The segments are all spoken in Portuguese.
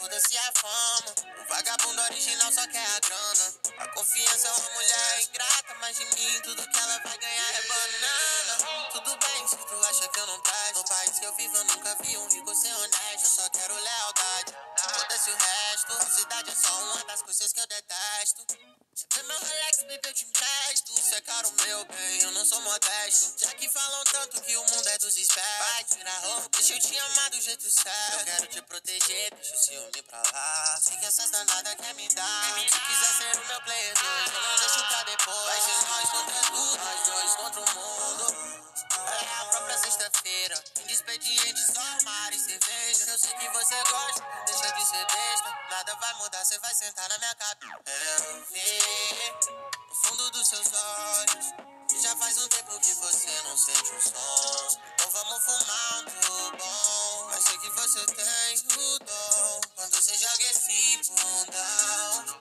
foda-se a fama. O vagabundo original só quer a grana. A confiança é uma mulher ingrata, mas de mim tudo que ela vai ganhar é banana. Tudo bem se tu acha que eu não presto. No país que eu vivo eu nunca vi um rico ser honesto. Eu só quero lealdade, foda-se o resto. A cidade é só uma das coisas que eu detesto. Vê meu Rolex, baby, eu te empresto. Isso é caro, meu bem, eu não sou modesto. Já que falam tanto que o mundo é dos espertos, vai tirar roupa, deixa eu te amar do jeito certo. Eu quero te proteger, deixa o ciúme pra lá. Sei que essas danadas quer me dar. Se quiser ser o meu player 2, eu não deixo pra depois. Vai ser nós contra tudo, nós dois contra o mundo. É a própria sexta-feira, em expediente só mar e cerveja. Eu sei que você gosta, não deixa de ser besta. Nada vai mudar, cê vai sentar na minha cabeça. Eu vi no fundo dos seus olhos que já faz um tempo que você não sente um som. Então vamos fumar um do bom. Mas sei que você tem o dom quando você joga esse bundão.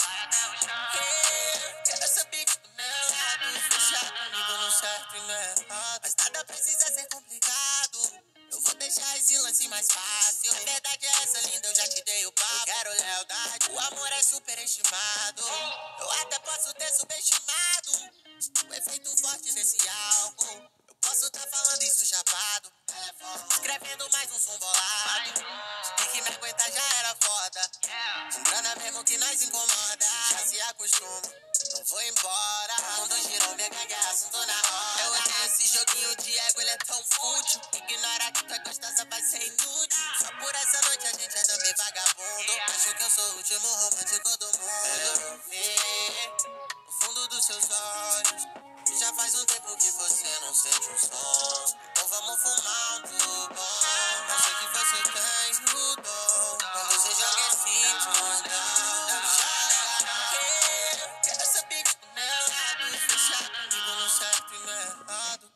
Quero saber que do meu lado fechar comigo no certo e no errado. Mas nada precisa ser complicado. Eu vou deixar esse lance mais fácil. A verdade é essa, linda, eu já te dei o papo. Eu quero lealdade, o amor é superestimado. Eu até posso ter subestimado o efeito forte desse álcool. Eu posso tá falando isso chapado, escrevendo mais um som bolado. Tem que me aguentar, já era foda. Com grana mesmo que nós incomoda. Já se acostuma, não vou embora. O mundo girou, minha gangue é assunto na roda. Eu odeio esse joguinho de ego, ele é tão fútil. Ignora que tu é gostosa, vai ser inútil. Só por essa noite a gente é também vagabundo. Acho que eu sou o último romântico do mundo. Eu vi no fundo dos seus olhos que já faz um tempo que você não sente um som. Então vamos fumar um do bom. Eu sei que você tem o dom quando você joga esse mundão. Quero saber que do meu lado fechar comigo no certo e no errado.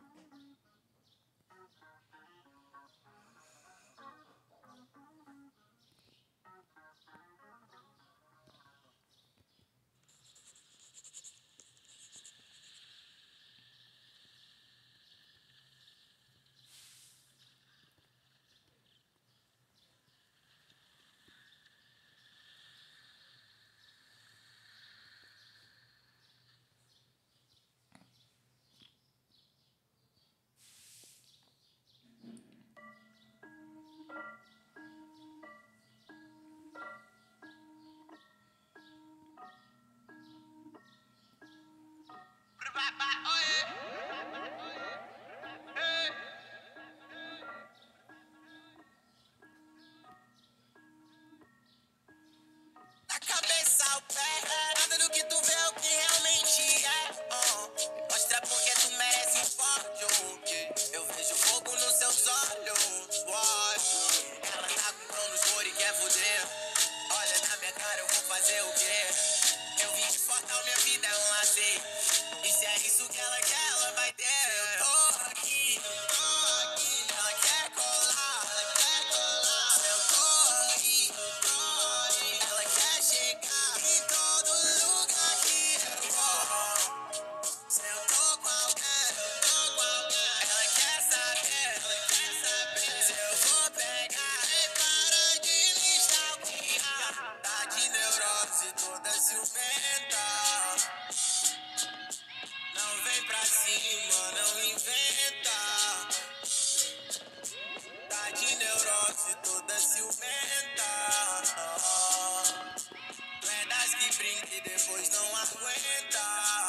Da cabeça ao pé, nada do que tu vê é o que realmente é. Mostra porque tu merece um pódio. Eu vejo fogo nos seus olhos. Ela tá com pão no escuro e quer foder. Olha na minha cara, eu vou fazer o quê? Eu vim de fortal, minha vida é um lazer. E se é isso que ela quer, ela vai ter. Eu tô aqui, ela quer colar, Se eu tô aí, ela quer chegar em todo lugar que eu vou. Se eu tô com alguém, ela quer saber se eu vou pegar. E para de me stalkear. Tá de neurose toda ciumenta. Não vem pra cima, não inventa. Tá de neurose toda ciumenta. Tu é das que brinca e depois não aguenta.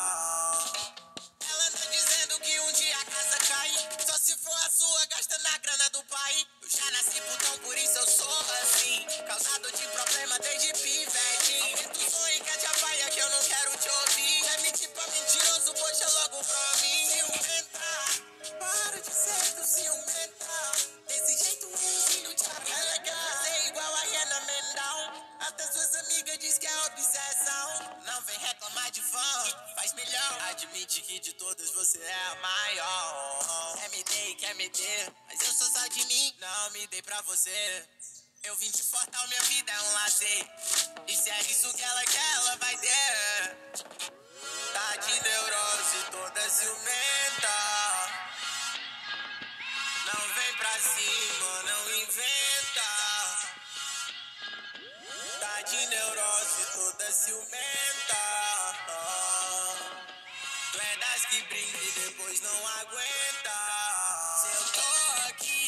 Ela tá dizendo que um dia a casa cai. Só se for a sua, gasta na grana do pai. Eu já nasci putão, por isso eu sou assim. Causado de problema desde pivete. Aumenta o som e que te apaia que eu não quero te ouvir. É mentir pra mentiroso, puxa logo pra mim. Ciumenta, para de ser do ciumenta. Desse jeito ruimzinho te arrega. Ser igual a Rihanna Mendão. Até suas amigas diz que é obsessão. Não vem reclamar de fã, faz melhor. Admite que de todas você é a maior. Quer me dê, quer me dê, mas eu sou só de mim, não me dei pra você. Eu vim de fortal, minha vida é um lazer. E se é isso que ela quer, ela vai ter. Tá de neurose toda ciumenta. Não vem pra cima, não inventa. neurose toda ciumenta. Tu é das que brinca e depois não aguenta. Se eu tô aqui